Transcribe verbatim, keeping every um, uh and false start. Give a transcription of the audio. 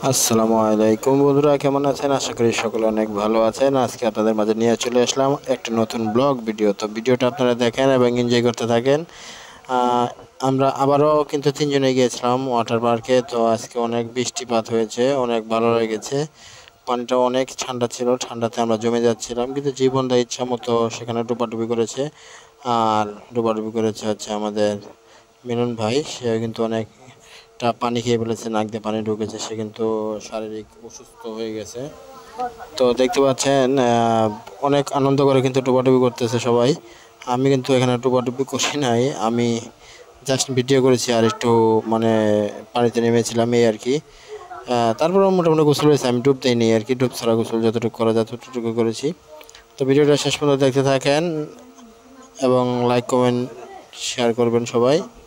আসসালামু আলাইকুম বন্ধুরা, কেমন আছেন? আশা করি সকলে অনেক ভালো আছেন। আজকে আপনাদের মাঝে নিয়ে চলে আসলাম একটা নতুন ব্লগ ভিডিও। তো ভিডিওটা আপনারা দেখেন এবং এনজয় করতে থাকেন। আমরা আবারও কিন্তু তিনজনে গিয়েছিলাম ওয়াটার পার্কে। তো আজকে অনেক বৃষ্টিপাত হয়েছে, অনেক ভালো লেগেছে। পানিটা অনেক ঠান্ডা ছিল, ঠান্ডাতে আমরা জমে যাচ্ছিলাম, কিন্তু জীবনদা ইচ্ছা মতো সেখানে ডুবাডুবি করেছে। আর ডুবাডুবি করেছে হচ্ছে আমাদের মিলন ভাই, সে কিন্তু অনেক টা পানি খেয়ে ফেলেছে, নাক দিয়ে পানি ঢুকেছে, সে কিন্তু শারীরিক অসুস্থ হয়ে গেছে। তো দেখতে পাচ্ছেন অনেক আনন্দ করে কিন্তু ডুবাডুবি করতেছে সবাই। আমি কিন্তু এখানে ডুবাডুবি করি নাই, আমি জাস্ট ভিডিও করেছি আর একটু মানে পানিতে নেমেছিলাম এই আর কি। তারপরে মোটামুটি গোসল হয়েছে, আমি ডুব দিইনি আর কি, ডুব ছাড়া গোসল যতটুকু করা যায় ততটুকু করেছি। তো ভিডিওটা শেষ পর্যন্ত দেখতে থাকেন এবং লাইক কমেন্ট শেয়ার করবেন সবাই।